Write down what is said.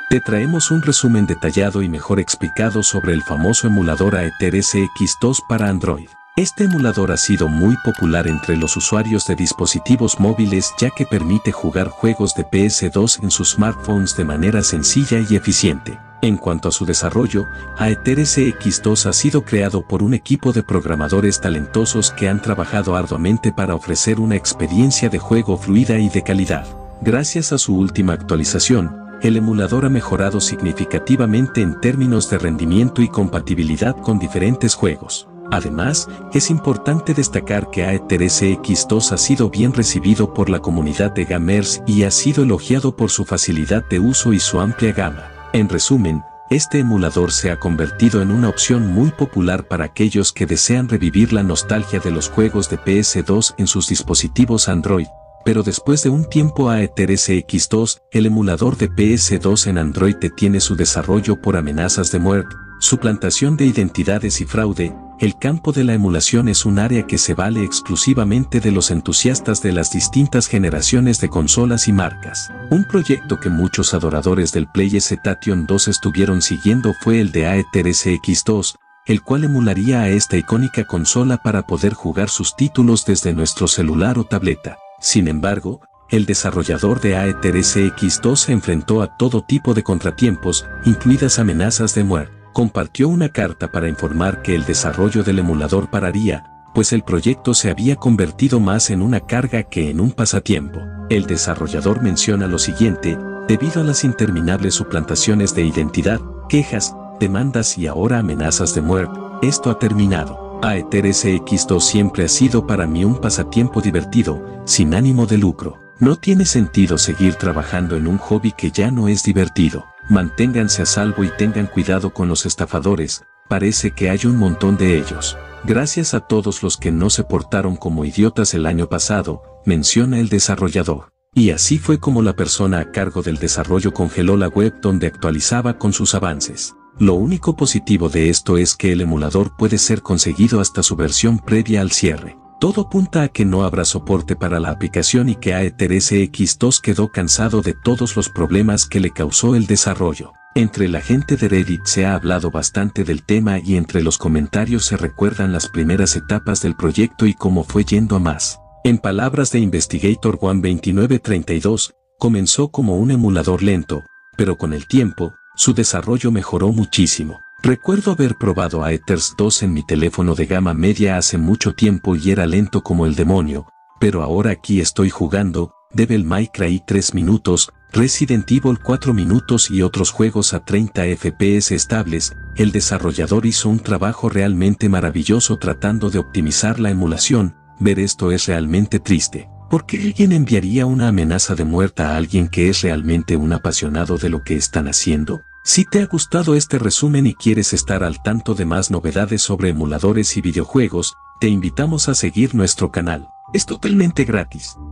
Te traemos un resumen detallado y mejor explicado sobre el famoso emulador Aether SX2 para Android. Este emulador ha sido muy popular entre los usuarios de dispositivos móviles ya que permite jugar juegos de PS2 en sus smartphones de manera sencilla y eficiente. En cuanto a su desarrollo, Aether SX2 ha sido creado por un equipo de programadores talentosos que han trabajado arduamente para ofrecer una experiencia de juego fluida y de calidad. Gracias a su última actualización, el emulador ha mejorado significativamente en términos de rendimiento y compatibilidad con diferentes juegos. Además, es importante destacar que Aether SX2 ha sido bien recibido por la comunidad de gamers y ha sido elogiado por su facilidad de uso y su amplia gama. En resumen, este emulador se ha convertido en una opción muy popular para aquellos que desean revivir la nostalgia de los juegos de PS2 en sus dispositivos Android. Pero después de un tiempo Aether SX2, el emulador de PS2 en Android detiene su desarrollo por amenazas de muerte, suplantación de identidades y fraude. El campo de la emulación es un área que se vale exclusivamente de los entusiastas de las distintas generaciones de consolas y marcas. Un proyecto que muchos adoradores del PlayStation 2 estuvieron siguiendo fue el de Aether SX2, el cual emularía a esta icónica consola para poder jugar sus títulos desde nuestro celular o tableta. Sin embargo, el desarrollador de Aether SX2 se enfrentó a todo tipo de contratiempos, incluidas amenazas de muerte. Compartió una carta para informar que el desarrollo del emulador pararía, pues el proyecto se había convertido más en una carga que en un pasatiempo. El desarrollador menciona lo siguiente: debido a las interminables suplantaciones de identidad, quejas, demandas y ahora amenazas de muerte, esto ha terminado. Aether SX2 siempre ha sido para mí un pasatiempo divertido, sin ánimo de lucro. No tiene sentido seguir trabajando en un hobby que ya no es divertido. Manténganse a salvo y tengan cuidado con los estafadores, parece que hay un montón de ellos. Gracias a todos los que no se portaron como idiotas el año pasado, menciona el desarrollador. Y así fue como la persona a cargo del desarrollo congeló la web donde actualizaba con sus avances. Lo único positivo de esto es que el emulador puede ser conseguido hasta su versión previa al cierre. Todo apunta a que no habrá soporte para la aplicación y que Aether SX2 quedó cansado de todos los problemas que le causó el desarrollo. Entre la gente de Reddit se ha hablado bastante del tema y entre los comentarios se recuerdan las primeras etapas del proyecto y cómo fue yendo a más. En palabras de Investigator One 2932, comenzó como un emulador lento, pero con el tiempo, su desarrollo mejoró muchísimo. Recuerdo haber probado Aether 2 en mi teléfono de gama media hace mucho tiempo y era lento como el demonio, pero ahora aquí estoy jugando Devil May Cry 3 minutos, Resident Evil 4 minutos y otros juegos a 30 FPS estables. El desarrollador hizo un trabajo realmente maravilloso tratando de optimizar la emulación. Ver esto es realmente triste. ¿Por qué alguien enviaría una amenaza de muerte a alguien que es realmente un apasionado de lo que están haciendo? Si te ha gustado este resumen y quieres estar al tanto de más novedades sobre emuladores y videojuegos, te invitamos a seguir nuestro canal. Es totalmente gratis.